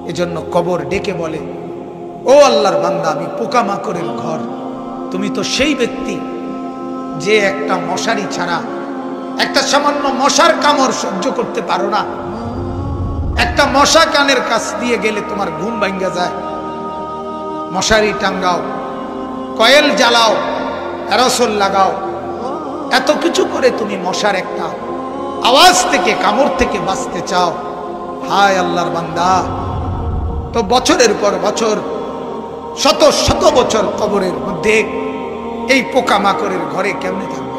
এজন্য কবর ডেকে বলে, ও আল্লাহর বান্দা, আমি পোকামাকড়ের ঘর। তুমি তো সেই ব্যক্তি যে একটা মশারি ছাড়া, একটা সামান্য মশার কামড় সহ্য করতে পারো না। একটা মশা কানের কাছ দিয়ে গেলে তোমার ঘুম ভাঙ্গা যায়। মশারি টাঙ্গাও, কয়েল জ্বালাও, অ্যারোসল লাগাও, এত কিছু করে তুমি মশার একটা আওয়াজ থেকে, কামড় থেকে বাঁচতে চাও। হায় আল্লাহর বান্দা, তো বছরের পর বছর, শত শত বছর কবরের মধ্যে এই পোকামাকড়ের ঘরে কেমনে থাকবে?